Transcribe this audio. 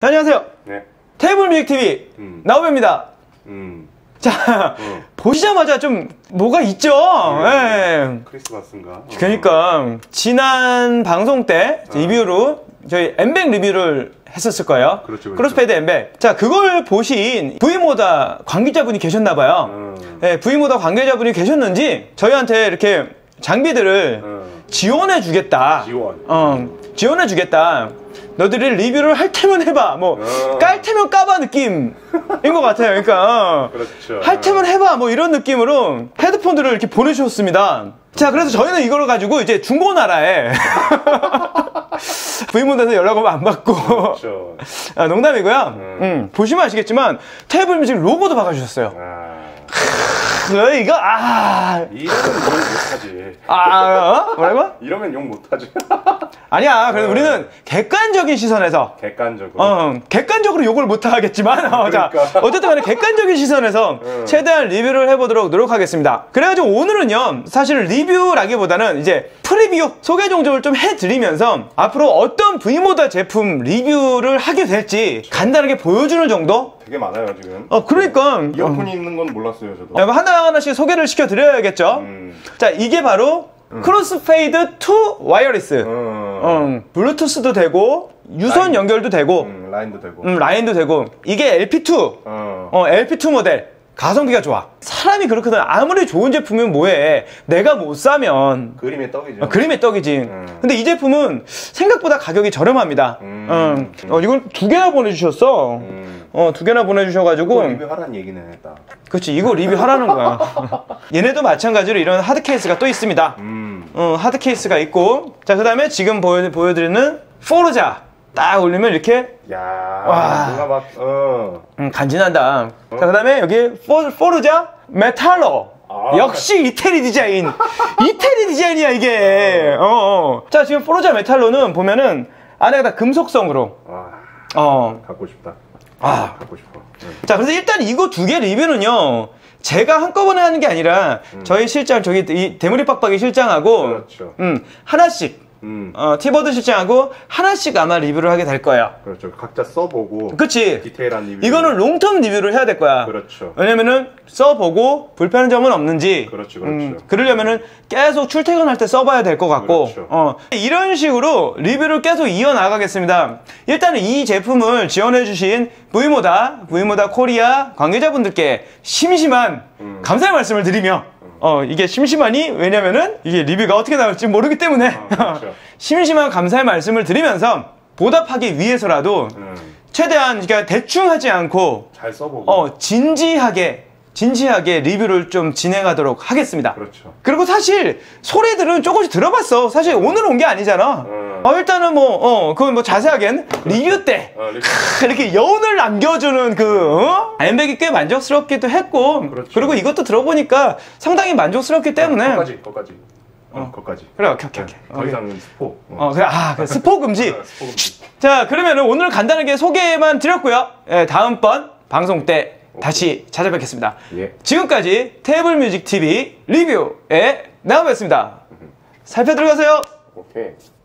안녕하세요. 네. 테이블 뮤직 TV 나우배입니다. 자, 보시자마자 좀 뭐가 있죠? 네. 크리스마스인가? 그러니까 지난 방송 때 리뷰로 저희 엠백 리뷰를 했었을 거예요. 그렇죠. 크로스페이드 엠백. 자, 그걸 보신 V모다 관계자분이 계셨나봐요. 네, V모다 관계자분이 계셨는지 저희한테 이렇게 장비들을 지원해주겠다. 지원해주겠다. 너들이 리뷰를 할 테면 해봐. 뭐 깔 테면 까봐 느낌인 것 같아요. 그러니까 그렇죠. 할 테면 해봐. 뭐 이런 느낌으로 헤드폰들을 이렇게 보내주셨습니다. 자, 그래서 저희는 이걸 가지고 이제 중고나라에 V모드에서 연락 오면 안 받고. 그렇죠. 아, 농담이고요. 보시면 아시겠지만 테이블 뮤직 로고도 박아주셨어요. 이거 이러면 욕 못하지. 뭐라고? 이러면 욕 못하지. 아니야. 그래서 우리는 객관적인 시선에서 객관적으로 욕을 못하겠지만 그러니까. 자, 어쨌든 간에 객관적인 시선에서 최대한 리뷰를 해보도록 노력하겠습니다. 그래가지고 오늘은요, 사실 리뷰라기보다는 이제 프리뷰 소개 정도를 좀 해드리면서 앞으로 어떤 V모다 제품 리뷰를 하게 될지 간단하게 보여주는 정도? 되게 많아요 지금. 그러니까 이어폰이 있는 건 몰랐어요 저도. 하나하나씩 소개를 시켜드려야겠죠. 자, 이게 바로 크로스페이드 2 와이어리스. 블루투스도 되고 유선 연결도 되고 라인도 되고 라인도 되고. 이게 LP2 LP2 모델. 가성비가 좋아. 사람이 그렇거든. 아무리 좋은 제품이면 뭐해. 내가 못 사면 그림의 떡이죠. 그림의 떡이지. 근데 이 제품은 생각보다 가격이 저렴합니다. 이걸 두 개나 보내주셨어. 두 개나 보내주셔가지고 리뷰하라는 얘기는 했다. 그렇지, 이거 리뷰하라는 거야. 얘네도 마찬가지로 이런 하드 케이스가 또 있습니다. 하드 케이스가 있고. 자, 그 다음에 지금 보여드리는 포르자 딱 올리면 이렇게, 야, 뭔가 막 간지난다. 자, 그 다음에 여기 포르자 메탈로. 역시 이태리 디자인. 이태리 디자인이야 이게. 자, 지금 포르자 메탈로는 보면은 안에가 다 금속성으로. 갖고 싶다. 갖고 싶어. 자, 그래서 일단 이거 두 개 리뷰는요, 제가 한꺼번에 하는 게 아니라 저희 실장, 저기 이 대물이 빡빡이 실장하고 그렇죠. 하나씩 티버드 실장하고 하나씩 아마 리뷰를 하게 될 거예요. 그렇죠. 각자 써보고. 그치. 디테일한 리뷰. 이거는 롱텀 리뷰를 해야 될 거야. 그렇죠. 왜냐면은 써보고 불편한 점은 없는지. 그렇죠. 그러려면은 계속 출퇴근할 때 써봐야 될 것 같고. 그렇죠. 이런 식으로 리뷰를 계속 이어나가겠습니다. 일단은 이 제품을 지원해주신 V모다 코리아 관계자분들께 심심한 감사의 말씀을 드리며, 이게 심심하니? 왜냐면은 이게 리뷰가 어떻게 나올지 모르기 때문에 그렇죠. 심심한 감사의 말씀을 드리면서 보답하기 위해서라도 최대한 그러니까 대충 하지 않고 잘 써보고 진지하게 리뷰를 좀 진행하도록 하겠습니다. 그렇죠. 그리고 사실 소리들은 조금씩 들어봤어. 사실 오늘 온 게 아니잖아. 일단은 그건 뭐 자세하게는 리뷰 때 이렇게 여운을 남겨주는 엠백이 꽤 만족스럽기도 했고. 그렇죠. 그리고 이것도 들어보니까 상당히 만족스럽기 때문에 거기까지. 그래, 오케이. 더 이상은 스포. 그래, 스포 금지. 스포 금지. 자, 그러면은 오늘 간단하게 소개만 드렸고요. 다음번 방송 때 다시 찾아뵙겠습니다. 예. 지금까지 테이블 뮤직 TV 리뷰에 나와봤습니다. 살펴 들어가세요. 오케이.